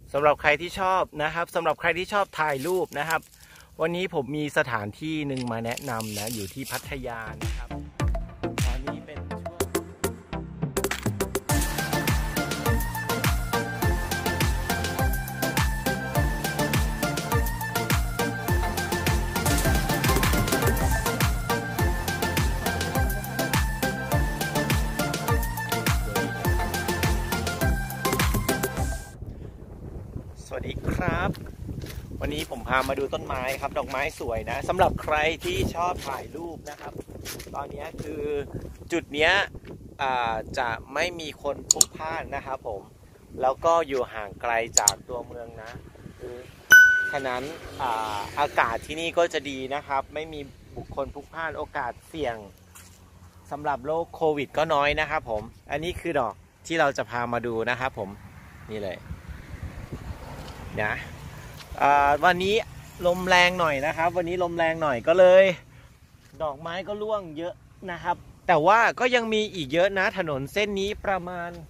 สำหรับใครที่ชอบนะครับสำหรับใครที่ชอบถ่ายรูปนะครับวันนี้ผมมีสถานที่หนึ่งมาแนะนำนะอยู่ที่พัทยานะครับตอนนี้เป็นช่วงสวัสดีครับวันนี้ผมพามาดูต้นไม้ครับดอกไม้สวยนะสำหรับใครที่ชอบถ่ายรูปนะครับตอนนี้คือจุดเนี้ยจะไม่มีคนพลุกพล่านนะครับผมแล้วก็อยู่ห่างไกลจากตัวเมืองนะคือฉะนั้นอากาศที่นี่ก็จะดีนะครับไม่มีบุคคลพลุกพล่านโอกาสเสี่ยงสำหรับโรคโควิดก็น้อยนะครับผมอันนี้คือดอกที่เราจะพามาดูนะครับผมนี่เลยนะวันนี้ลมแรงหน่อยนะครับวันนี้ลมแรงหน่อยก็เลยดอกไม้ก็ร่วงเยอะนะครับแต่ว่าก็ยังมีอีกเยอะนะถนนเส้นนี้ประ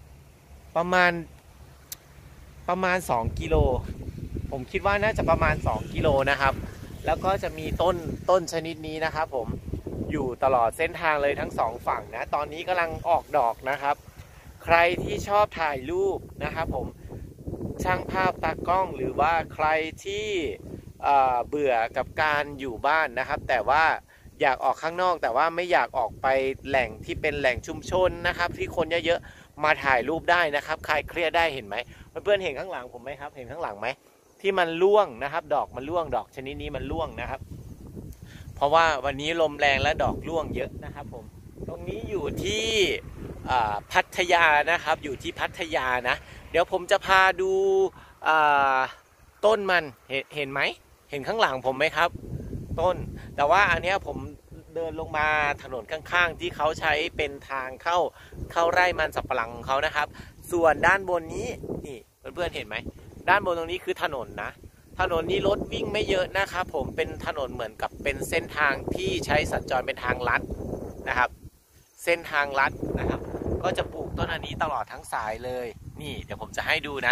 มาณ2กิโลผมคิดว่าน่าจะประมาณ2กิโลนะครับแล้วก็จะมีต้นชนิดนี้นะครับผมอยู่ตลอดเส้นทางเลยทั้ง2ฝั่งนะตอนนี้กำลังออกดอกนะครับใครที่ชอบถ่ายรูปนะครับผมช่างภาพตากล้องหรือว่าใครที่เบื่อกับการอยู่บ้านนะครับแต่ว่าอยากออกข้างนอกแต่ว่าไม่อยากออกไปแหล่งที่เป็นแหล่งชุมชนนะครับที่คนเยอะๆมาถ่ายรูปได้นะครับคลายเครียดได้เห็นไหมเพื่อนๆเห็นข้างหลังผมไหมครับเห็นข้างหลังไหมที่มันร่วงนะครับดอกมันร่วงดอกชนิดนี้มันร่วงนะครับเพราะว่าวันนี้ลมแรงและดอกร่วงเยอะนะครับผมตรงนี้อยู่ที่พัทยานะครับอยู่ที่พัทยานะเดี๋ยวผมจะพาดูต้นมันเห็นไหมเห็นข้างหลังผมไหมครับต้นแต่ว่าอันนี้ผมเดินลงมาถนนข้างๆที่เขาใช้เป็นทางเข้าไร่มันสับปะหลังของเขานะครับส่วนด้านบนนี้นี่เพื่อนๆเห็นไหมด้านบนตรงนี้คือถนนนะถนนนี้รถวิ่งไม่เยอะนะครับผมเป็นถนนเหมือนกับเป็นเส้นทางที่ใช้สัญจรเป็นทางลัดนะครับเส้นทางลัดนะครับก็จะปลูกต้นอันนี้ตลอดทั้งสายเลยนี่เดี๋ยวผมจะให้ดูนะ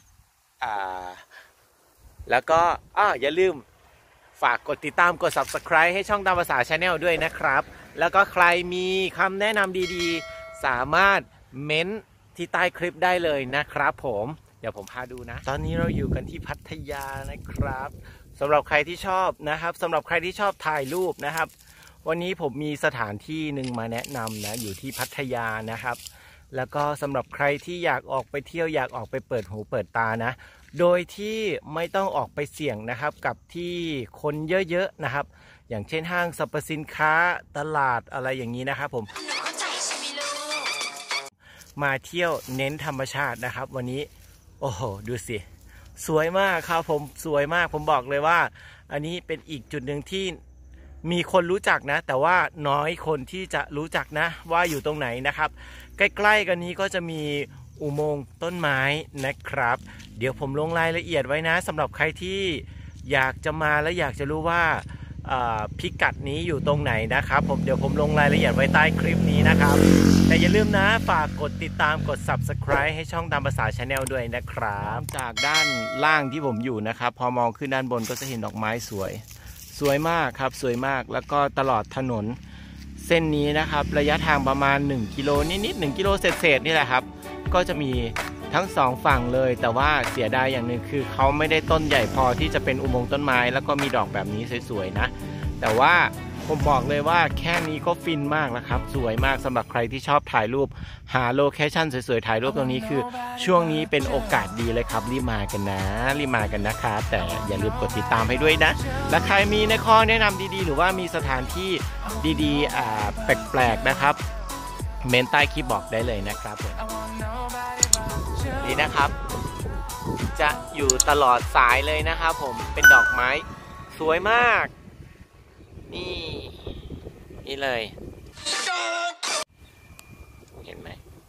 แล้วก็อย่าลืมฝากกดติดตามกด Subscribe ให้ช่องตามภาษา Channel ด้วยนะครับแล้วก็ใครมีคำแนะนำดีๆสามารถเม้นที่ใต้คลิปได้เลยนะครับผมเดี๋ยวผมพาดูนะตอนนี้เราอยู่กันที่พัทยานะครับสำหรับใครที่ชอบนะครับสำหรับใครที่ชอบถ่ายรูปนะครับวันนี้ผมมีสถานที่หนึ่งมาแนะนำนะอยู่ที่พัทยานะครับแล้วก็สำหรับใครที่อยากออกไปเที่ยวอยากออกไปเปิดหูเปิดตานะโดยที่ไม่ต้องออกไปเสี่ยงนะครับกับที่คนเยอะๆนะครับอย่างเช่นห้างสรรพสินค้าตลาดอะไรอย่างนี้นะครับผมมาเที่ยวเน้นธรรมชาตินะครับวันนี้โอ้โหดูสิสวยมากครับผมสวยมากผมบอกเลยว่าอันนี้เป็นอีกจุดหนึ่งที่มีคนรู้จักนะแต่ว่าน้อยคนที่จะรู้จักนะว่าอยู่ตรงไหนนะครับใกล้ๆกันนี้ก็จะมีอุโมงค์ต้นไม้นะครับเดี๋ยวผมลงรายละเอียดไว้นะสำหรับใครที่อยากจะมาและอยากจะรู้ว่าพิกัดนี้อยู่ตรงไหนนะครับเดี๋ยวผมลงรายละเอียดไว้ใต้คลิปนี้นะครับแต่อย่าลืมนะฝากกดติดตามกด Subscribe ให้ช่องตามภาษา Channel ด้วยนะครับจากด้านล่างที่ผมอยู่นะครับพอมองขึ้นด้านบนก็จะเห็นดอกไม้สวยมากครับสวยมากแล้วก็ตลอดถนนเส้นนี้นะครับระยะทางประมาณ1กิโลนิดๆ1กิโลเศษนี่แหละครับก็จะมีทั้ง2ฝั่งเลยแต่ว่าเสียดายอย่างหนึ่งคือเขาไม่ได้ต้นใหญ่พอที่จะเป็นอุโมงค์ต้นไม้แล้วก็มีดอกแบบนี้สวยๆนะแต่ว่าผมบอกเลยว่าแค่นี้ก็ฟินมากแล้วครับสวยมากสำหรับใครที่ชอบถ่ายรูปหาโลเคชั่นสวยๆถ่ายรูปตรงนี้คือช่วงนี้เป็นโอกาสดีเลยครับรีบมากันนะครับแต่อย่าลืมกดติดตามให้ด้วยนะและใครมีในข้อแนะนำดีๆหรือว่ามีสถานที่ดีๆแปลกๆนะครับเมนใต้คลิปบอกได้เลยนะครับนี่นะครับจะอยู่ตลอดสายเลยนะครับผมเป็นดอกไม้สวยมากนี่เลยเห็นไหม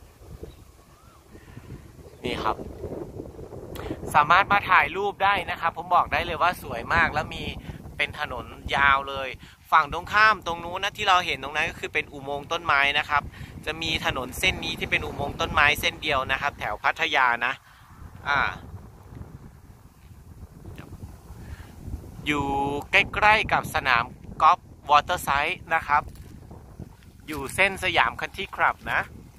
นี่ครับสามารถมาถ่ายรูปได้นะครับผมบอกได้เลยว่าสวยมากแล้วมีเป็นถนนยาวเลยฝั่งตรงข้ามตรงนู้นนะที่เราเห็นตรงนั้นก็คือเป็นอุโมงค์ต้นไม้นะครับจะมีถนนเส้นนี้ที่เป็นอุโมงค์ต้นไม้เส้นเดียวนะครับแถวพัทยานะอยู่ใกล้ๆกับสนามกอล์ฟวอเตอร์ไซด์นะครับอยู่เส้นสยามคันทรีคลับนะ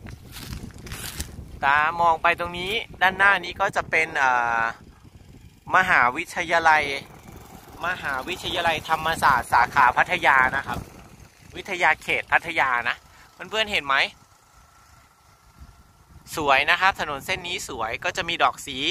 ตามองไปตรงนี้ด้านหน้านี้ก็จะเป็นมหาวิทยาลัยธรรมศาสตร์สาขาพัทยานะครับวิทยาเขตพัทยานะเพื่อนๆเห็นไหมสวยนะครับถนนเส้นนี้สวยก็จะมีดอกสี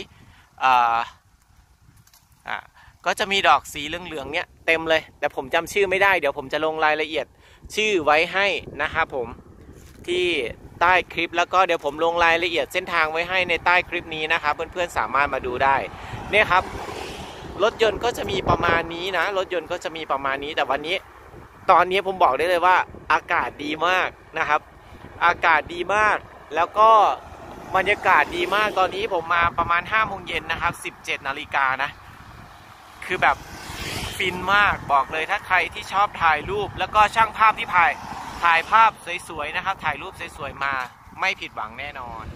ก็จะมีดอกสีเหลืองๆเนี้ยเต็มเลยแต่ผมจำชื่อไม่ได้เดี๋ยวผมจะลงรายละเอียดชื่อไว้ให้นะครับผมที่ใต้คลิปแล้วก็เดี๋ยวผมลงรายละเอียดเส้นทางไว้ให้ในใต้คลิปนี้นะครับเพื่อนๆสามารถมาดูได้เนี่ยครับรถยนต์ก็จะมีประมาณนี้นะรถยนต์ก็จะมีประมาณนี้แต่วันนี้ตอนนี้ผมบอกได้เลยว่าอากาศดีมากนะครับอากาศดีมากแล้วก็บรรยากาศดีมากตอนนี้ผมมาประมาณ5 โมงเย็นนะครับ17 นาฬิกานะคือแบบฟินมากบอกเลยถ้าใครที่ชอบถ่ายรูปแล้วก็ช่างภาพที่ถ่ายภาพสวยๆนะครับถ่ายรูปสวยๆมาไม่ผิดหวังแน่นอน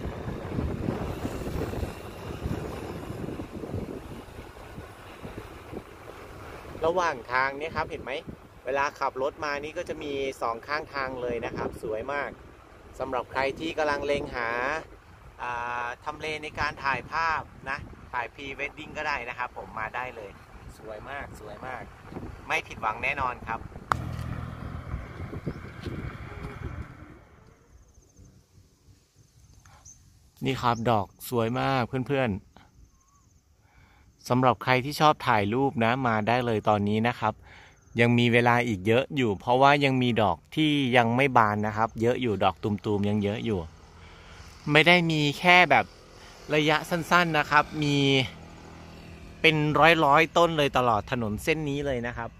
ระหว่างทางนี้ครับเห็นไหมเวลาขับรถมานี่ก็จะมี2 ข้างทางเลยนะครับสวยมากสำหรับใครที่กำลังเล็งหาทำเลในการถ่ายภาพนะถ่ายพรีเวดดิ้งก็ได้นะครับผมมาได้เลยสวยมากไม่ผิดหวังแน่นอนครับนี่ครับดอกสวยมากเพื่อนๆสำหรับใครที่ชอบถ่ายรูปนะมาได้เลยตอนนี้นะครับยังมีเวลาอีกเยอะอยู่เพราะว่ายังมีดอกที่ยังไม่บานนะครับเยอะอยู่ดอกตุ่มๆยังเยอะอยู่ไม่ได้มีแค่แบบระยะสั้นๆนะครับมีเป็นร้อยต้นเลยตลอดถนนเส้นนี้เลยนะครับ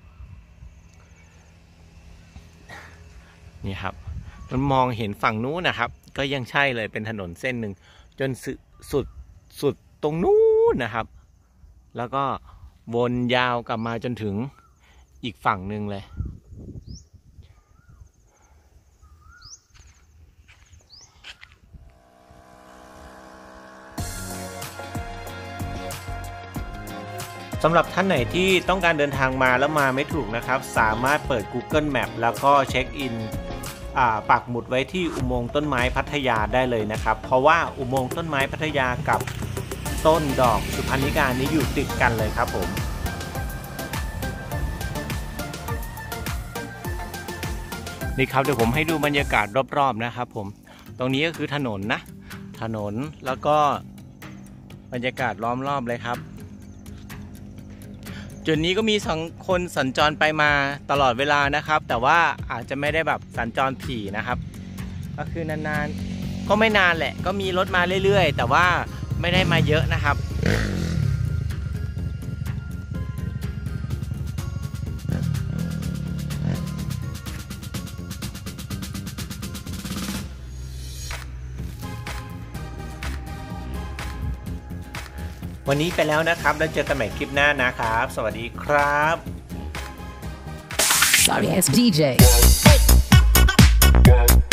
นี่ครับมันมองเห็นฝั่งนู้นนะครับก็ยังใช่เลยเป็นถนนเส้นหนึ่งจนสุดตรงนู้นนะครับแล้วก็วนยาวกลับมาจนถึงอีกฝั่งหนึ่งเลยสำหรับท่านไหนที่ต้องการเดินทางมาแล้วมาไม่ถูกนะครับสามารถเปิด Google Map แล้วก็เช็คอินปักหมุดไว้ที่อุโมงค์ต้นไม้พัทยาได้เลยนะครับเพราะว่าอุโมงค์ต้นไม้พัทยากับต้นดอกสุพรรณิกานี้อยู่ติดกันเลยครับผมนี่ครับเดี๋ยวผมให้ดูบรรยากาศรอบๆนะครับผมตรงนี้ก็คือถนนนะถนนแล้วก็บรรยากาศล้อมรอบเลยครับจุดนี้ก็มีคนสัญจรไปมาตลอดเวลานะครับแต่ว่าอาจจะไม่ได้แบบสัญจรถี่นะครับก็คือนานๆก็ไม่นานแหละก็มีรถมาเรื่อยๆแต่ว่าไม่ได้มาเยอะนะครับวันนี้ไปแล้วนะครับแล้วเจอกันใหม่คลิปหน้านะครับสวัสดีครับ Sorry, it's DJ.